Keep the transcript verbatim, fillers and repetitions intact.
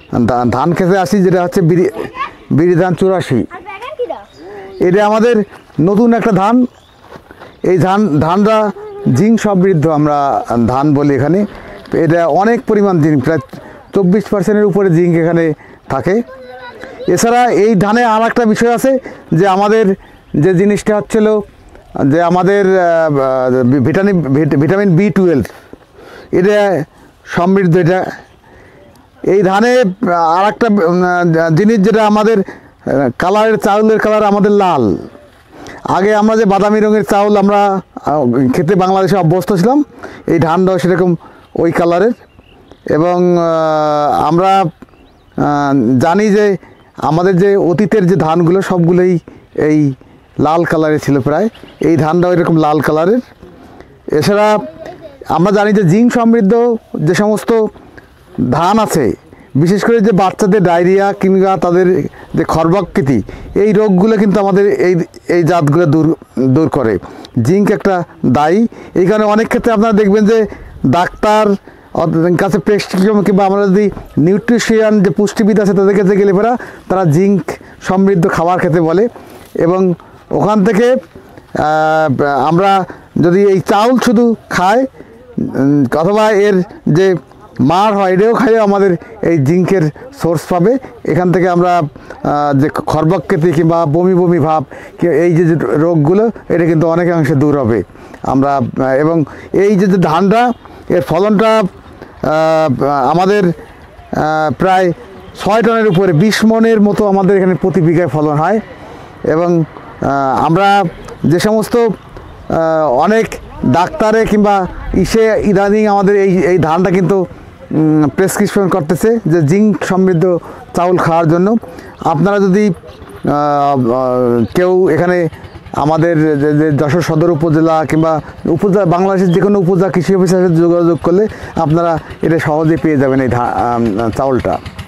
ধান খেতে আসি, যেটা হচ্ছে বিরি বিরি ধান চুরাশি। এটা আমাদের নতুন একটা ধান। এই ধান ধানটা জিঙ্ক সমৃদ্ধ আমরা ধান বলি এখানে। এটা অনেক পরিমাণ জিঙ্ক, প্রায় চব্বিশ পার্সেন্টের উপরে জিঙ্ক এখানে থাকে। এছাড়া এই ধানে আর একটা বিষয় আছে, যে আমাদের যে জিনিসটা হচ্ছিল যে আমাদের ভিটামিন ভিটামিন বি টুয়েলভ, এটা সমৃদ্ধ। এটা এই ধানে আর একটা জিনিস, যেটা আমাদের কালারের, চাউলের কালার আমাদের লাল। আগে আমরা যে বাদামি রঙের চাউল আমরা খেতে বাংলাদেশে অভ্যস্ত ছিলাম, এই ধানটাও সেরকম ওই কালারের। এবং আমরা জানি যে আমাদের যে অতীতের যে ধানগুলো সবগুলোই এই লাল কালারের ছিল প্রায়, এই ধানটাও এরকম লাল কালারের। এছাড়া আমরা জানি যে জিঙ্ক সমৃদ্ধ যে সমস্ত ধান আছে, বিশেষ করে যে বাচ্চাদের ডায়রিয়া কিংবা তাদের যে খর্বাকৃতি, এই রোগগুলো কিন্তু আমাদের এই এই জাতগুলো দূর দূর করে। জিঙ্ক একটা দায়ী। এই কারণে অনেক ক্ষেত্রে আপনারা দেখবেন যে ডাক্তার কাছে প্রেসক্রিপশন কিংবা আমরা যদি নিউট্রিশিয়ান যে পুষ্টিবিদ আছে তাদের কাছে গেলে পরা তারা জিঙ্ক সমৃদ্ধ খাবার খেতে বলে। এবং ওখান থেকে আমরা যদি এই চাউল শুধু খাই অথবা এর যে মার হয়, এটাও খাইয়ে আমাদের এই জিঙ্কের সোর্স পাবে। এখান থেকে আমরা যে খর্বাকৃতি কিংবা বমি বমি ভাব, এই যে রোগগুলো, এটা কিন্তু অনেকাংশে দূর হবে আমরা। এবং এই যে ধানটা, এর ফলনটা আমাদের প্রায় ছয় টনের উপরে, বিশ মনের মতো আমাদের এখানে প্রতি বিঘায় ফলন হয়। এবং আমরা যে সমস্ত অনেক ডাক্তারে কিংবা ইসে ইদানিং আমাদের এই এই ধানটা কিন্তু প্রেসক্রিপশন করতেছে যে জিঙ্ক সমৃদ্ধ চাউল খাওয়ার জন্য। আপনারা যদি কেউ এখানে আমাদের যে যশোর সদর উপজেলা কিংবা উপজেলা, বাংলাদেশের যে কোনো উপজেলা কৃষি অফিসের সাথে যোগাযোগ করলে আপনারা এটা সহজেই পেয়ে যাবেন এই চাউলটা।